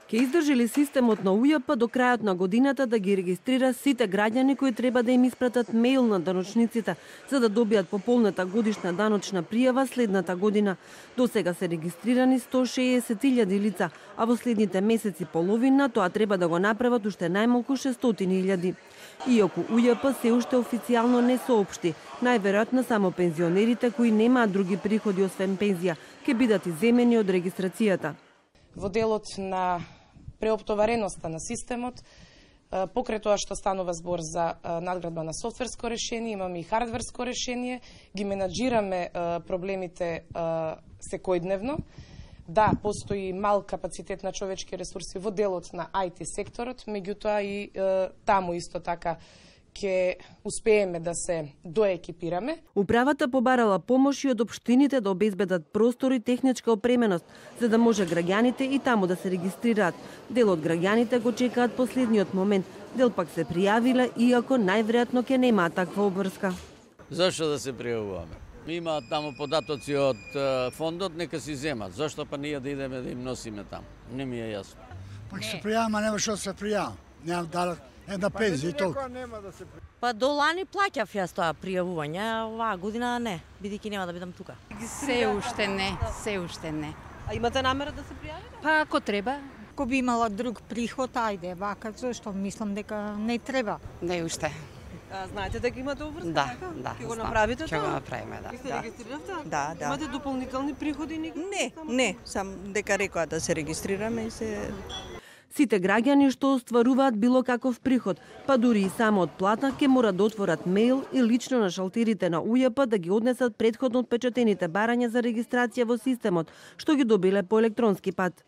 Ке издржи ли системот на УЈП до крајот на годината да ги регистрира сите граѓани кои треба да им испратат мејл на даночниците за да добијат пополната годишна даночна пријава следната година. До сега се регистрирани 160.000 лица, а во следните месеци половина тоа треба да го направат уште најмалку 600.000. Иако УЈП се уште официјално не соопшти, најверојатно само пензионерите кои немаат други приходи освен пензија ќе бидат изземени од регистрацијата. Во делот на преоптовареноста на системот, покрај тоа што станува збор за надградба на софтверско решение, имаме и хардверско решение, ги менаџираме проблемите секојдневно. Да, постои мал капацитет на човечки ресурси во делот на IT секторот, меѓутоа и таму исто така ќе успееме да се доекипираме. Управата побарала помош и од општините да обезбедат простор и техничка опременост, за да може граѓаните и таму да се регистрираат. Дел од граѓаните го чекаат последниот момент, дел пак се пријавиле, иако најверојатно ќе немаат таква обврска. Зашто да се пријавуваме? Имаат таму податоци од фондот, нека си земат. Зашто па ние да идеме да им носиме таму? Не ми е јасно. Пак се пријавам, нема што се пријавам. Немам дадат една пензија и толку. Па до лани плаќав јас тоа пријавување, а оваа година не, бидејќи нема да бидам тука. Се уште не. А имате намера да се пријавите? Па ако треба. Ако би имала друг приход, ајде, вака, зашто мислам дека не треба. Не уште. Знаете дека имате обврска? Да. Ќе го направите тоа? Ќе го направиме, да. И се регистриравте? Да. Имате дополнителни приходи? Не, сам дека рекоа да се регистрираме и се... Сите граѓани што остваруваат било каков приход, па дури и само од плата, ќе мора да отворат мејл и лично на шалтерите на УЈП да ги однесат претходно отпечатените барања за регистрација во системот, што ги добиле по електронски пат.